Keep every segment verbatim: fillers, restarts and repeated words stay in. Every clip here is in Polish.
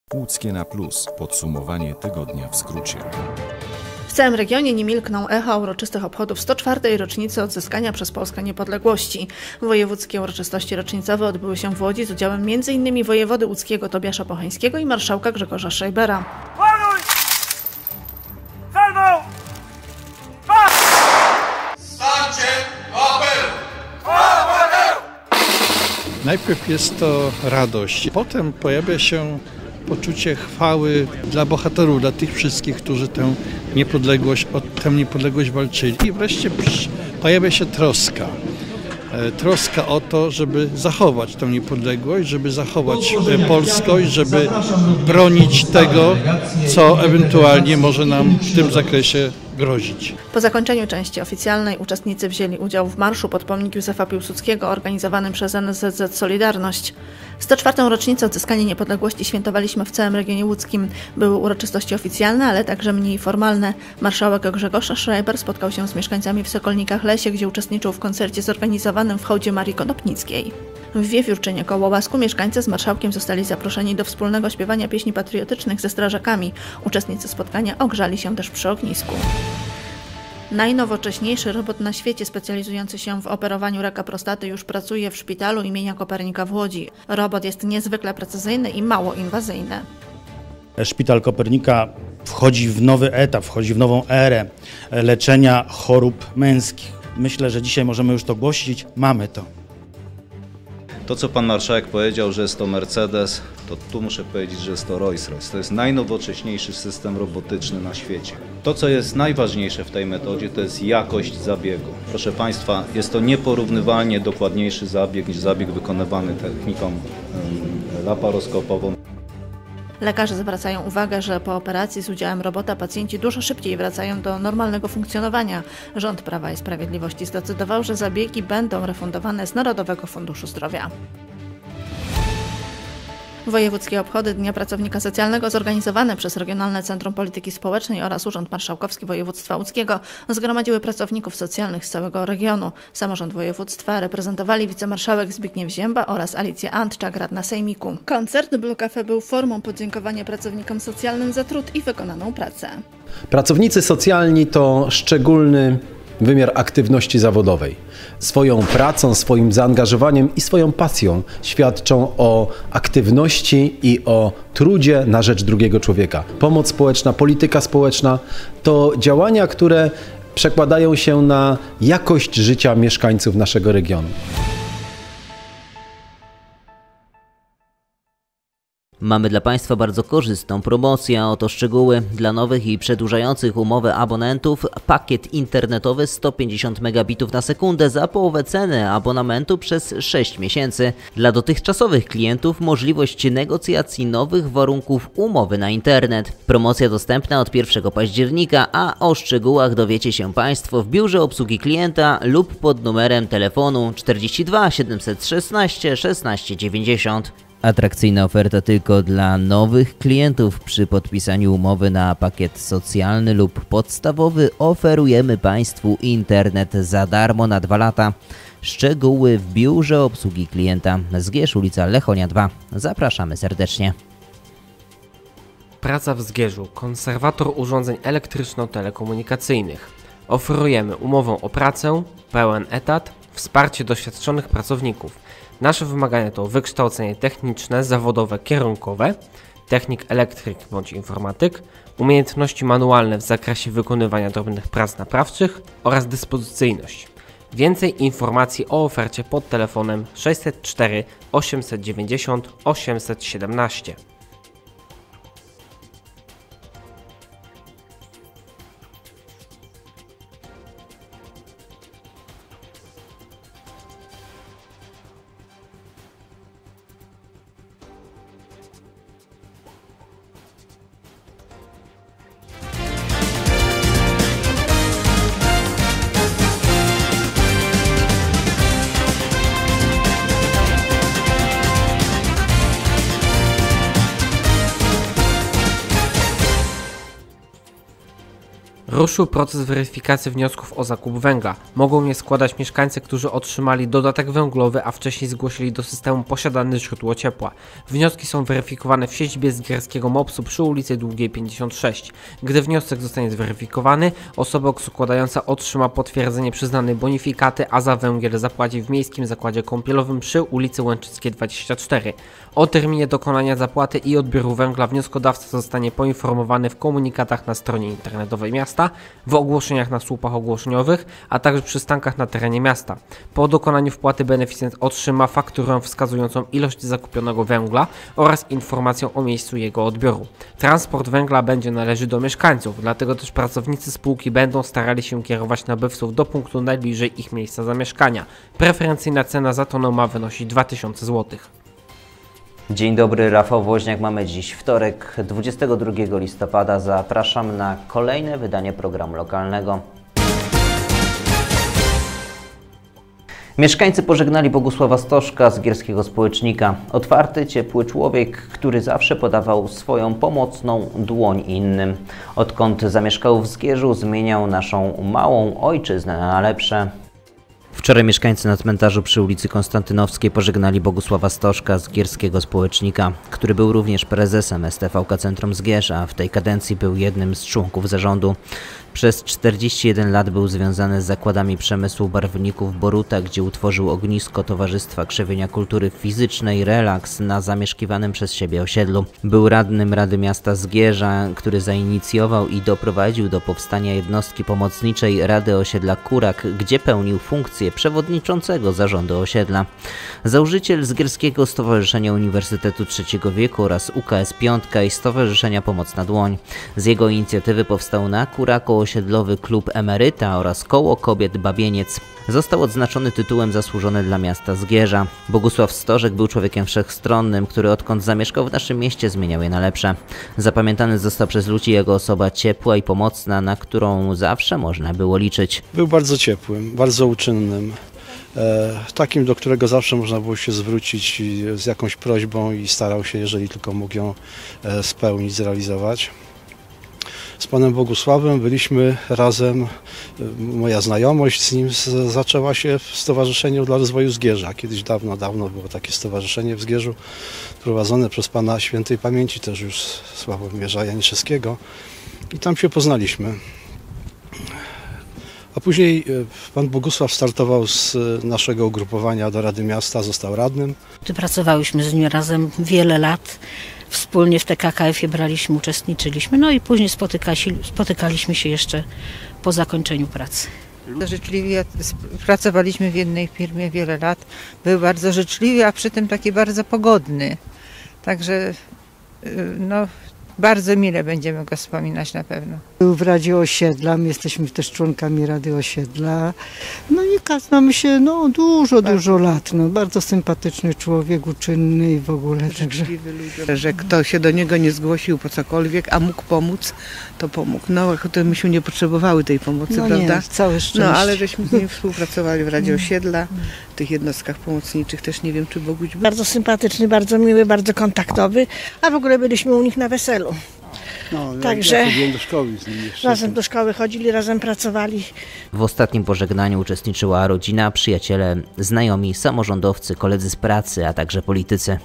Łódzkie na plus. Podsumowanie tygodnia w skrócie. W całym regionie nie milkną echa uroczystych obchodów sto czwartej rocznicy odzyskania przez Polskę niepodległości. Wojewódzkie uroczystości rocznicowe odbyły się w Łodzi z udziałem między innymi wojewody łódzkiego Tobiasza Pochańskiego i marszałka Grzegorza Scheibera. Ładuj! Salwą! Starcie! Apel! Najpierw jest to radość, potem pojawia się poczucie chwały dla bohaterów, dla tych wszystkich, którzy tę niepodległość, o tę niepodległość walczyli. I wreszcie pojawia się troska. Troska o to, żeby zachować tę niepodległość, żeby zachować polskość, żeby bronić tego, co ewentualnie może nam w tym zakresie grozić. Po zakończeniu części oficjalnej uczestnicy wzięli udział w marszu pod pomnik Józefa Piłsudskiego organizowanym przez N S Z Z Solidarność. sto czwartą rocznicę odzyskania niepodległości świętowaliśmy w całym regionie łódzkim. Były uroczystości oficjalne, ale także mniej formalne. Marszałek Grzegorz Schreiber spotkał się z mieszkańcami w Sokolnikach-Lesie, gdzie uczestniczył w koncercie zorganizowanym w hołdzie Marii Konopnickiej. W Wiewiórczynie koło Łasku mieszkańcy z marszałkiem zostali zaproszeni do wspólnego śpiewania pieśni patriotycznych ze strażakami. Uczestnicy spotkania ogrzali się też przy ognisku. Najnowocześniejszy robot na świecie specjalizujący się w operowaniu raka prostaty już pracuje w szpitalu imienia Kopernika w Łodzi. Robot jest niezwykle precyzyjny i mało inwazyjny. Szpital Kopernika wchodzi w nowy etap, wchodzi w nową erę leczenia chorób męskich. Myślę, że dzisiaj możemy już to głosić. Mamy to. To, co pan marszałek powiedział, że jest to Mercedes, to tu muszę powiedzieć, że jest to Rolls-Royce. To jest najnowocześniejszy system robotyczny na świecie. To, co jest najważniejsze w tej metodzie, to jest jakość zabiegu. Proszę państwa, jest to nieporównywalnie dokładniejszy zabieg niż zabieg wykonywany techniką laparoskopową. Lekarze zwracają uwagę, że po operacji z udziałem robota pacjenci dużo szybciej wracają do normalnego funkcjonowania. Rząd Prawa i Sprawiedliwości zdecydował, że zabiegi będą refundowane z Narodowego Funduszu Zdrowia. Wojewódzkie obchody Dnia Pracownika Socjalnego zorganizowane przez Regionalne Centrum Polityki Społecznej oraz Urząd Marszałkowski Województwa Łódzkiego zgromadziły pracowników socjalnych z całego regionu. Samorząd województwa reprezentowali wicemarszałek Zbigniew Zięba oraz Alicja Antczak, radna sejmiku. Koncert Blue Cafe był formą podziękowania pracownikom socjalnym za trud i wykonaną pracę. Pracownicy socjalni to szczególny wymiar aktywności zawodowej. Swoją pracą, swoim zaangażowaniem i swoją pasją świadczą o aktywności i o trudzie na rzecz drugiego człowieka. Pomoc społeczna, polityka społeczna to działania, które przekładają się na jakość życia mieszkańców naszego regionu. Mamy dla Państwa bardzo korzystną promocję, a oto szczegóły. Dla nowych i przedłużających umowę abonentów pakiet internetowy sto pięćdziesiąt megabitów na sekundę za połowę ceny abonamentu przez sześć miesięcy. Dla dotychczasowych klientów możliwość negocjacji nowych warunków umowy na internet. Promocja dostępna od pierwszego października, a o szczegółach dowiecie się Państwo w biurze obsługi klienta lub pod numerem telefonu czterdzieści dwa siedemset szesnaście szesnaście dziewięćdziesiąt. Atrakcyjna oferta tylko dla nowych klientów. Przy podpisaniu umowy na pakiet socjalny lub podstawowy oferujemy Państwu internet za darmo na dwa lata. Szczegóły w biurze obsługi klienta. Zgierz, ulica Lechonia dwa. Zapraszamy serdecznie. Praca w Zgierzu. Konserwator urządzeń elektryczno-telekomunikacyjnych. Oferujemy umowę o pracę, pełen etat, wsparcie doświadczonych pracowników. Nasze wymagania to wykształcenie techniczne, zawodowe, kierunkowe, technik elektryk bądź informatyk, umiejętności manualne w zakresie wykonywania drobnych prac naprawczych oraz dyspozycyjność. Więcej informacji o ofercie pod telefonem sześćset cztery osiemset dziewięćdziesiąt osiemset siedemnaście. Ruszył proces weryfikacji wniosków o zakup węgla. Mogą je składać mieszkańcy, którzy otrzymali dodatek węglowy, a wcześniej zgłosili do systemu posiadane źródło ciepła. Wnioski są weryfikowane w siedzibie Zgierskiego MOPS-u przy ulicy Długiej pięćdziesiąt sześć. Gdy wniosek zostanie zweryfikowany, osoba składająca otrzyma potwierdzenie przyznanej bonifikaty, a za węgiel zapłaci w Miejskim Zakładzie Kąpielowym przy ulicy Łęczyckiej dwadzieścia cztery. O terminie dokonania zapłaty i odbioru węgla wnioskodawca zostanie poinformowany w komunikatach na stronie internetowej miasta, w ogłoszeniach na słupach ogłoszeniowych, a także przystankach na terenie miasta. Po dokonaniu wpłaty beneficjent otrzyma fakturę wskazującą ilość zakupionego węgla oraz informację o miejscu jego odbioru. Transport węgla będzie należeć do mieszkańców, dlatego też pracownicy spółki będą starali się kierować nabywców do punktu najbliżej ich miejsca zamieszkania. Preferencyjna cena za tonę ma wynosić dwa tysiące złotych. Dzień dobry, Rafał Woźniak. Mamy dziś wtorek, dwudziestego drugiego listopada. Zapraszam na kolejne wydanie programu lokalnego. Mieszkańcy pożegnali Bogusława Stożka, zgierskiego społecznika. Otwarty, ciepły człowiek, który zawsze podawał swoją pomocną dłoń innym. Odkąd zamieszkał w Zgierzu, zmieniał naszą małą ojczyznę na lepsze. Wczoraj mieszkańcy na cmentarzu przy ulicy Konstantynowskiej pożegnali Bogusława Stożka, zgierskiego społecznika, który był również prezesem S T V K Centrum Zgierz, a w tej kadencji był jednym z członków zarządu. Przez czterdzieści jeden lat był związany z zakładami przemysłu barwników Boruta, gdzie utworzył ognisko Towarzystwa Krzewienia Kultury Fizycznej Relaks na zamieszkiwanym przez siebie osiedlu. Był radnym Rady Miasta Zgierza, który zainicjował i doprowadził do powstania jednostki pomocniczej Rady Osiedla Kurak, gdzie pełnił funkcję przewodniczącego zarządu osiedla. Założyciel Zgierskiego Stowarzyszenia Uniwersytetu Trzeciego Wieku oraz U K S Piątka i Stowarzyszenia Pomocna Dłoń. Z jego inicjatywy powstał na Kuraku osiedlowy klub Emeryta oraz koło kobiet Babieniec. Został odznaczony tytułem zasłużony dla miasta Zgierza. Bogusław Stożek był człowiekiem wszechstronnym, który odkąd zamieszkał w naszym mieście zmieniał je na lepsze. Zapamiętany został przez ludzi jego osoba ciepła i pomocna, na którą zawsze można było liczyć. Był bardzo ciepłym, bardzo uczynnym. Takim, do którego zawsze można było się zwrócić z jakąś prośbą i starał się, jeżeli tylko mógł ją spełnić, zrealizować. Z panem Bogusławem byliśmy razem, moja znajomość z nim zaczęła się w Stowarzyszeniu dla Rozwoju Zgierza. Kiedyś dawno, dawno było takie stowarzyszenie w Zgierzu prowadzone przez pana świętej pamięci też już Sławomierza Janiszewskiego i tam się poznaliśmy. A później pan Bogusław startował z naszego ugrupowania do Rady Miasta, został radnym. Pracowałyśmy z nim razem wiele lat. Wspólnie w T K K F-ie braliśmy, uczestniczyliśmy, no i później spotykaliśmy się jeszcze po zakończeniu pracy. Życzliwie pracowaliśmy w jednej firmie wiele lat. Był bardzo życzliwy, a przy tym taki bardzo pogodny. Także no, bardzo mile będziemy go wspominać na pewno. Był w Radzie Osiedla, my jesteśmy też członkami Rady Osiedla. No i znamy się no, dużo, bardzo. dużo lat. No, bardzo sympatyczny człowiek, uczynny i w ogóle. Życzliwy ludzie. Że kto się do niego nie zgłosił po cokolwiek, a mógł pomóc, to pomógł. No to myśmy nie potrzebowały tej pomocy, no prawda? Nie, całe szczęście. No ale żeśmy z nim współpracowali w Radzie Osiedla, w tych jednostkach pomocniczych też nie wiem, czy Boguś był. Bardzo sympatyczny, bardzo miły, bardzo kontaktowy, a w ogóle byliśmy u nich na weselu. No, Także ja do szkoły z nim jeszcze. Razem do szkoły chodzili, razem pracowali. W ostatnim pożegnaniu uczestniczyła rodzina, przyjaciele, znajomi, samorządowcy, koledzy z pracy, a także politycy.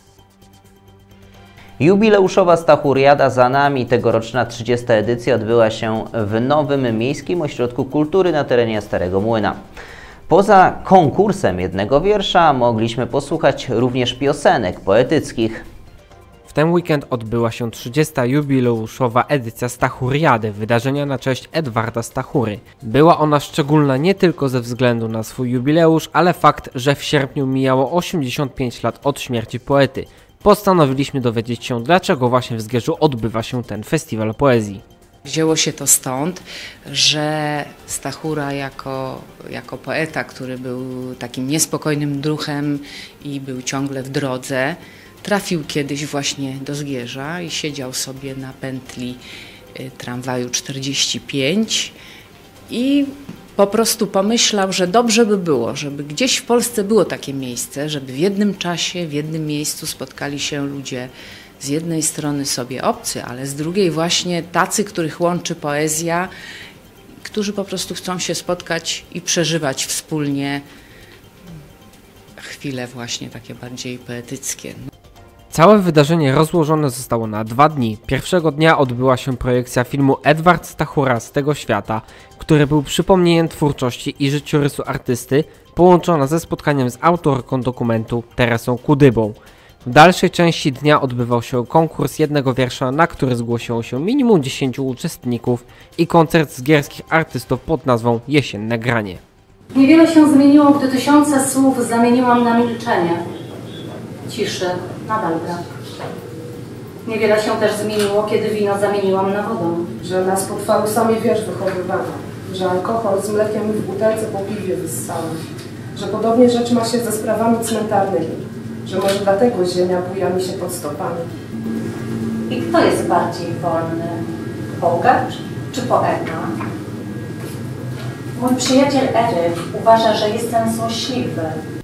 Jubileuszowa Stachuriada za nami. Tegoroczna trzydziesta edycja odbyła się w nowym Miejskim Ośrodku Kultury na terenie Starego Młyna. Poza konkursem jednego wiersza mogliśmy posłuchać również piosenek poetyckich. W ten weekend odbyła się trzydziesta jubileuszowa edycja Stachuriady, wydarzenia na cześć Edwarda Stachury. Była ona szczególna nie tylko ze względu na swój jubileusz, ale fakt, że w sierpniu mijało osiemdziesiąt pięć lat od śmierci poety. Postanowiliśmy dowiedzieć się, dlaczego właśnie w Zgierzu odbywa się ten festiwal poezji. Wzięło się to stąd, że Stachura jako, jako poeta, który był takim niespokojnym duchem i był ciągle w drodze, trafił kiedyś właśnie do Zgierza i siedział sobie na pętli tramwaju czterdzieści pięć i po prostu pomyślał, że dobrze by było, żeby gdzieś w Polsce było takie miejsce, żeby w jednym czasie, w jednym miejscu spotkali się ludzie z jednej strony sobie obcy, ale z drugiej właśnie tacy, których łączy poezja, którzy po prostu chcą się spotkać i przeżywać wspólnie chwile właśnie takie bardziej poetyckie. Całe wydarzenie rozłożone zostało na dwa dni. Pierwszego dnia odbyła się projekcja filmu Edward Stachura z tego świata, który był przypomnieniem twórczości i życiorysu artysty, połączona ze spotkaniem z autorką dokumentu Teresą Kudybą. W dalszej części dnia odbywał się konkurs jednego wiersza, na który zgłosiło się minimum dziesięciu uczestników i koncert z gierskich artystów pod nazwą Jesienne Granie. Niewiele się zmieniło, gdy tysiące słów zamieniłam na milczenie. Ciszy nadal brak. Niewiele się też zmieniło, kiedy wino zamieniłam na wodę. Że nas potrwały sami wiersz wychowywano, że alkohol z mlekiem w butelce po piwie wyssałem, że podobnie rzecz ma się ze sprawami cmentarnymi, że może dlatego ziemia buja mi się pod stopami. I kto jest bardziej wolny? Bogacz czy poeta? Mój przyjaciel Eryk uważa, że jestem złośliwy.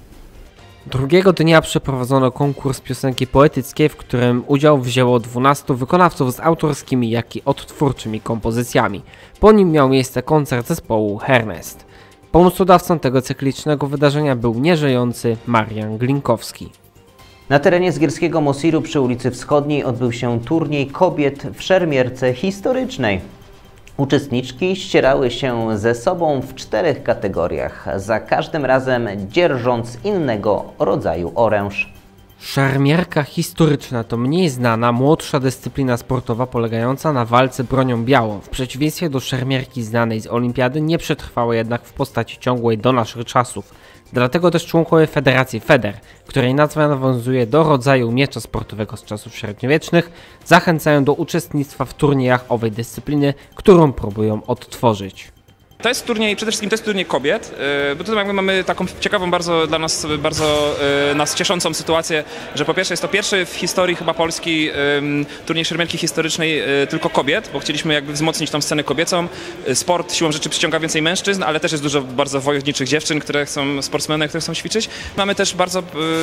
Drugiego dnia przeprowadzono konkurs piosenki poetyckiej, w którym udział wzięło dwunastu wykonawców z autorskimi, jak i odtwórczymi kompozycjami. Po nim miał miejsce koncert zespołu Hernest. Pomysłodawcą tego cyklicznego wydarzenia był nieżyjący Marian Glinkowski. Na terenie Zgierskiego Mosiru przy ulicy Wschodniej odbył się turniej kobiet w szermierce historycznej. Uczestniczki ścierały się ze sobą w czterech kategoriach, za każdym razem dzierżąc innego rodzaju oręż. Szermierka historyczna to mniej znana, młodsza dyscyplina sportowa polegająca na walce bronią białą. W przeciwieństwie do szermierki znanej z olimpiady nie przetrwała jednak w postaci ciągłej do naszych czasów. Dlatego też członkowie Federacji Feder, której nazwa nawiązuje do rodzaju miecza sportowego z czasów średniowiecznych, zachęcają do uczestnictwa w turniejach owej dyscypliny, którą próbują odtworzyć. To jest turniej, przede wszystkim to jest turniej kobiet, bo tutaj mamy taką ciekawą, bardzo dla nas, bardzo nas cieszącą sytuację, że po pierwsze jest to pierwszy w historii chyba Polski turniej szermierki historycznej tylko kobiet, bo chcieliśmy jakby wzmocnić tą scenę kobiecą. Sport siłą rzeczy przyciąga więcej mężczyzn, ale też jest dużo bardzo wojowniczych dziewczyn, które są sportsmenek, które chcą ćwiczyć. Mamy też bardzo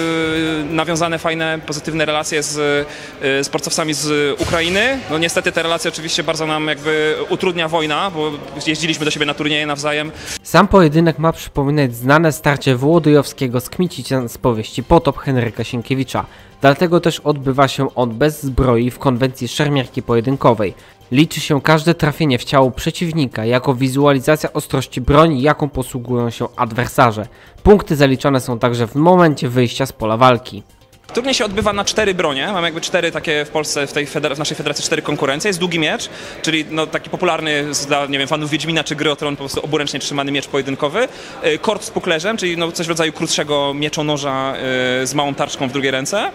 nawiązane, fajne, pozytywne relacje z sportowcami z Ukrainy. No niestety te relacje oczywiście bardzo nam jakby utrudnia wojna, bo jeździliśmy do siebie na turnieje nawzajem. Sam pojedynek ma przypominać znane starcie Wołodyjowskiego z Kmicicem z powieści Potop Henryka Sienkiewicza. Dlatego też odbywa się on bez zbroi w konwencji szermierki pojedynkowej. Liczy się każde trafienie w ciało przeciwnika jako wizualizacja ostrości broni, jaką posługują się adwersarze. Punkty zaliczane są także w momencie wyjścia z pola walki. Turniej się odbywa na cztery bronie, mamy jakby cztery takie w Polsce, w, tej feder- w naszej federacji cztery konkurencje. Jest długi miecz, czyli no taki popularny dla, nie wiem, fanów Wiedźmina czy Gry o Tron, po prostu oburęcznie trzymany miecz pojedynkowy. Kord z puklerzem, czyli no coś w rodzaju krótszego mieczonoża z małą tarczką w drugiej ręce.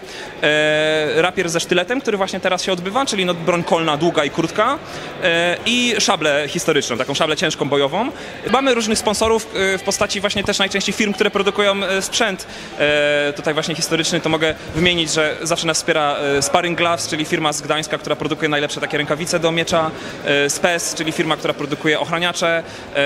Rapier ze sztyletem, który właśnie teraz się odbywa, czyli no broń kolna, długa i krótka. I szablę historyczną, taką szablę ciężką, bojową. Mamy różnych sponsorów w postaci właśnie też najczęściej firm, które produkują sprzęt tutaj właśnie historyczny, to mogę wymienić, że zawsze nas wspiera Sparring Gloves, czyli firma z Gdańska, która produkuje najlepsze takie rękawice do miecza, Spes, czyli firma, która produkuje ochraniacze,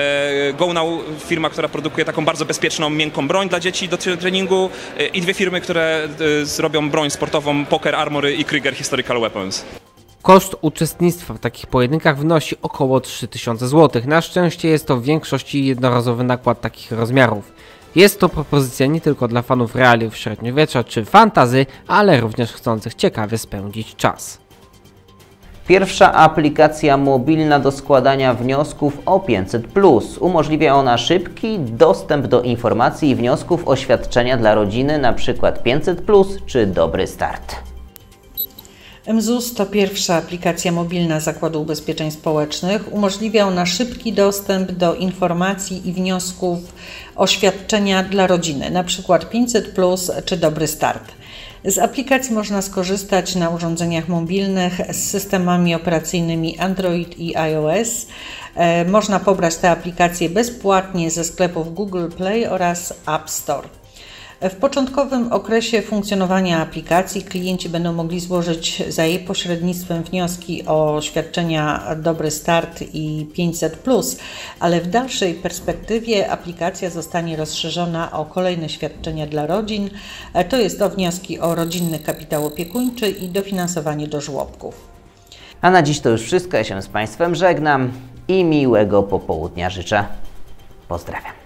Go Now, firma, która produkuje taką bardzo bezpieczną, miękką broń dla dzieci do treningu i dwie firmy, które zrobią broń sportową, Poker Armory i Krieger Historical Weapons. Koszt uczestnictwa w takich pojedynkach wynosi około trzy tysiące złotych. Na szczęście jest to w większości jednorazowy nakład takich rozmiarów. Jest to propozycja nie tylko dla fanów realiów średniowiecza czy fantazy, ale również chcących ciekawie spędzić czas. Pierwsza aplikacja mobilna do składania wniosków o pięćset plus. Umożliwia ona szybki dostęp do informacji i wniosków o świadczenia dla rodziny, np. pięćset plus czy Dobry Start. M Z U S to pierwsza aplikacja mobilna Zakładu Ubezpieczeń Społecznych. Umożliwia ona szybki dostęp do informacji i wniosków o świadczenia dla rodziny, np. pięćset plus czy Dobry Start. Z aplikacji można skorzystać na urządzeniach mobilnych z systemami operacyjnymi Android i iOS. Można pobrać te aplikacje bezpłatnie ze sklepów Google Play oraz App Store. W początkowym okresie funkcjonowania aplikacji klienci będą mogli złożyć za jej pośrednictwem wnioski o świadczenia Dobry Start i pięćset plus, ale w dalszej perspektywie aplikacja zostanie rozszerzona o kolejne świadczenia dla rodzin, to jest to wnioski o rodzinny kapitał opiekuńczy i dofinansowanie do żłobków. A na dziś to już wszystko. Ja się z Państwem żegnam i miłego popołudnia życzę. Pozdrawiam.